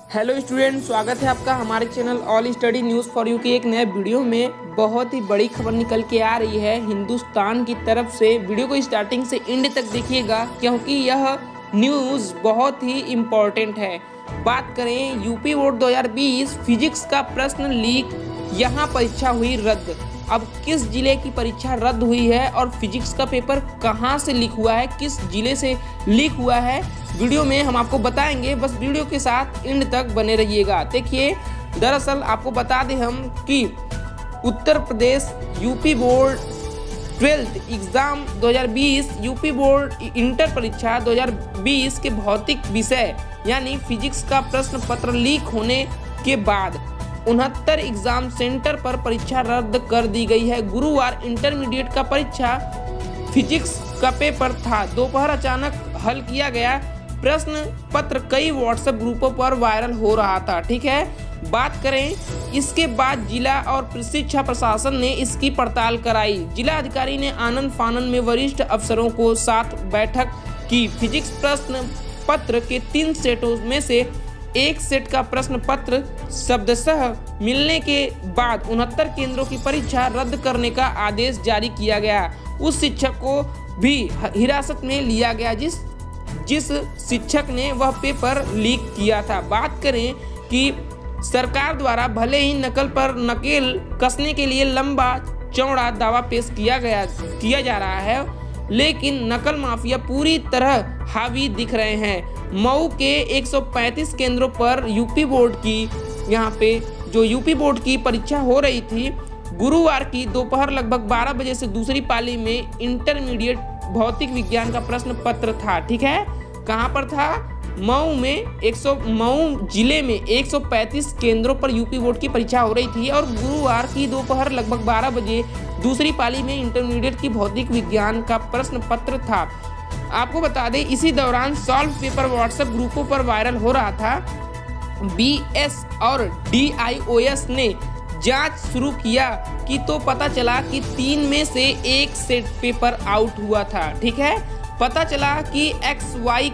Hello student, स्वागत है आपका हमारे channel all study news for you के एक नए वीडियो में। बहुत ही बड़ी खबर निकल के आ रही है हिंदुस्तान की तरफ से। वीडियो को स्टार्टिंग से एंड तक देखिएगा क्योंकि यह न्यूज़ बहुत ही इम्पोर्टेंट है। बात करें यूपी बोर्ड 2020 फिजिक्स का प्रश्न लीक, यहाँ परीक्षा हुई रद्द। अब किस जिले की परीक्षा रद्द हुई है और फिजिक्स का पेपर कहाँ से लीक हुआ है, किस जिले से लीक हुआ है, वीडियो में हम आपको बताएंगे। बस वीडियो के साथ एंड तक बने रहिएगा। देखिए, दरअसल आपको बता दें हम कि Uttar Pradesh UP board 12th exam 2020 UP board inter परीक्षा 2020 के भौतिक विषय यानी फिजिक्स का प्रश्न पत्र लीक होने के बाद 69 एग्जाम सेंटर पर परीक्षा रद्द कर दी गई है। गुरुवार इंटरमीडिएट का परीक्षा फिजिक्स का पेपर था। दोपहर अचानक हल किया गया प्रश्न पत्र कई व्हाट्सएप ग्रुपों पर वायरल हो रहा था। ठीक है, बात करें इसके बाद जिला और शिक्षा प्रशासन ने इसकी पड़ताल कराई। जिला अधिकारी ने आनंद फानन में वरिष्ठ अफसरों को साथ बैठक की। फिजिक्स प्रश्न पत्र के 3 सेटों में से एक सेट का प्रश्न पत्र शब्दशः मिलने के बाद 69 केंद्रों की परीक्षा रद्द करने का आदेश जारी किया गया। उस शिक्षक को भी हिरासत में लिया गया जिस शिक्षक ने वह पेपर लीक किया था। बात करें कि सरकार द्वारा भले ही नकल पर नकेल कसने के लिए लंबा चौड़ा दावा पेश किया जा रहा है, लेकिन नकल माफिया पूरी तरह हावी दिख रहे हैं। मऊ के 135 केंद्रों पर यूपी बोर्ड की परीक्षा हो रही थी। गुरुवार की दोपहर लगभग 12 बजे से दूसरी पाली में इंटरमीडिएट भौतिक विज्ञान का प्रश्न पत्र था। ठीक है, कहाँ पर था? मऊ जिले में 135 केंद्रों पर यूपी बोर्ड की परीक्षा हो रही थी और गुरुवार की दोपहर लगभग 12 बजे दूसरी पाली में इंटरमीडिएट की भौतिक विज्ञान का प्रश्न पत्र था। आपको बता दें, इसी दौरान सॉल्व पेपर व्हाट्सएप ग्रुपों पर वायरल हो रहा था। बीएस और डीआईओएस ने जांच शुरू किया कि तो पता चला कि 3 में से एक सेट पेपर आउट हुआ था। ठीक है, पता चला कि XY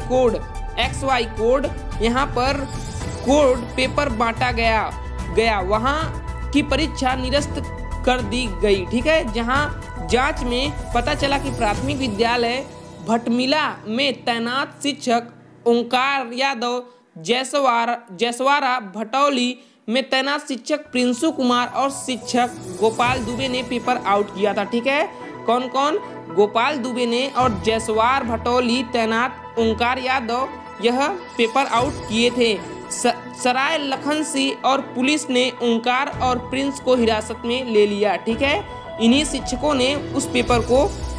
कोड यहाँ पर कोड पेपर बांटा गया वहाँ की परीक्षा निरस्त कर दी गई। ठीक है, जहाँ जांच में पता चला कि प्राथमिक विद्यालय भटमिला में तैनात शिक्षक ओंकार यादव, जैसवारा भटौली में तैनात शिक्षक प्रिंसू कुमार और शिक्षक गोपाल दुबे ने पेपर आउट किया था। ठीक है, कौन कौन? गोपाल दुबे ने और जैसवार भटौली तैनात ओंकार यादव यह पेपर आउट किए थे। सराय लखन सिंह और पुलिस ने ओंकार और प्रिंस को हिरासत में ले लिया। ठीक है, इन्हीं शिक्षकों ने उस पेपर को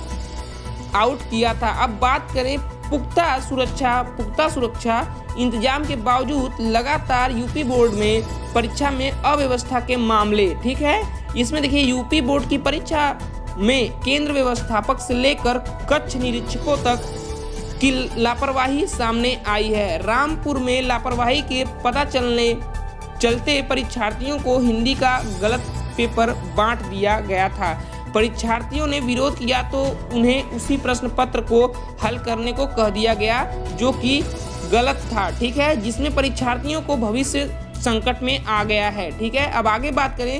आउट किया था। अब बात करें पुख्ता सुरक्षा इंतजाम के बावजूद लगातार यूपी बोर्ड में परीक्षा में अव्यवस्था के मामले। ठीक है, इसमें देखिए यूपी बोर्ड की परीक्षा में केंद्र व्यवस्थापक से लेकर कक्ष निरीक्षकों तक की लापरवाही सामने आई है। रामपुर में लापरवाही के पता चलते परीक्षार्थियों को हिंदी का गलत पेपर बांट दिया गया था। परीक्षार्थियों ने विरोध किया तो उन्हें उसी प्रश्न पत्र को हल करने को कह दिया गया जो कि गलत था। ठीक है, जिसमें परीक्षार्थियों को भविष्य संकट में आ गया है। ठीक है, अब आगे बात करें,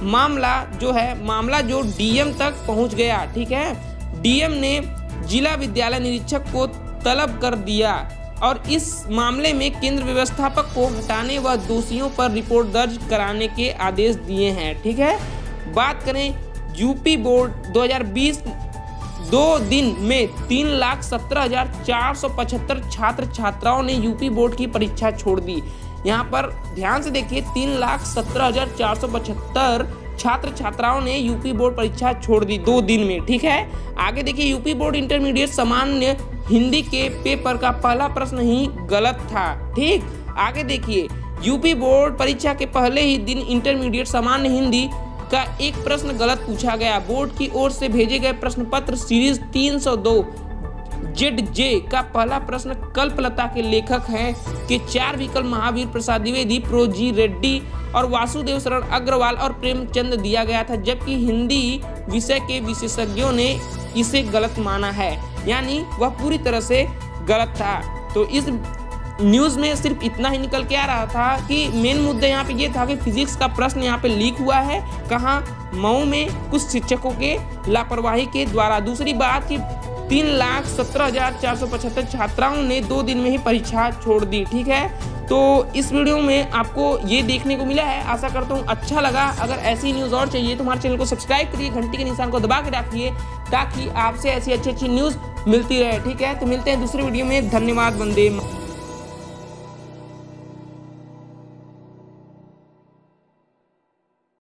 मामला जो डीएम तक पहुंच गया। ठीक है, डीएम ने जिला विद्यालय निरीक्षक को तलब कर दिया और इस मामले में केंद्र व्यवस्थापक को हटाने व दोषियों पर रिपोर्ट दर्ज कराने के आदेश दिए हैं। ठीक है, बात करें यूपी बोर्ड 2020 2 दिन में 3,17,475 छात्र छात्राओं ने यूपी बोर्ड की परीक्षा छोड़ दी। यहाँ पर ध्यान से देखिए, 3,17,475 छात्र छात्राओं ने यूपी बोर्ड परीक्षा छोड़ दी 2 दिन में। ठीक है, आगे देखिए, यूपी बोर्ड इंटरमीडिएट सामान्य हिंदी के पेपर का पहला प्रश्न ही गलत था। ठीक, आगे देखिए, यूपी बोर्ड परीक्षा के पहले ही दिन इंटरमीडिएट सामान्य हिंदी का एक प्रश्न गलत पूछा गया। बोर्ड की ओर से भेजे गए प्रश्न पत्र सीरीज 302 ZJ का पहला प्रश्न कल्पलता के लेखक हैं कि 4 विकल्प महावीर प्रसाद द्विवेदी, प्रोजी रेड्डी और वासुदेव शरण अग्रवाल और प्रेमचंद दिया गया था, जबकि हिंदी विषय के विशेषज्ञों ने इसे गलत माना है, यानी वह पूरी तरह से गलत था। तो इस न्यूज़ में सिर्फ इतना ही निकल के आ रहा था कि मेन मुद्दा यहाँ पे ये था कि फिजिक्स का प्रश्न यहाँ पे लीक हुआ है, कहाँ, मऊ में कुछ शिक्षकों के लापरवाही के द्वारा। दूसरी बात कि 3,17,475 छात्राओं ने 2 दिन में ही परीक्षा छोड़ दी। ठीक है, तो इस वीडियो में आपको ये देखने को मिला है, आशा करता हूँ अच्छा लगा। अगर ऐसी न्यूज़ और चाहिए तो हमारे चैनल को सब्सक्राइब करिए, घंटी के निशान को दबा के रखिए ताकि आपसे ऐसी अच्छी न्यूज़ मिलती रहे। ठीक है, तो मिलते हैं दूसरी वीडियो में। धन्यवाद। वंदे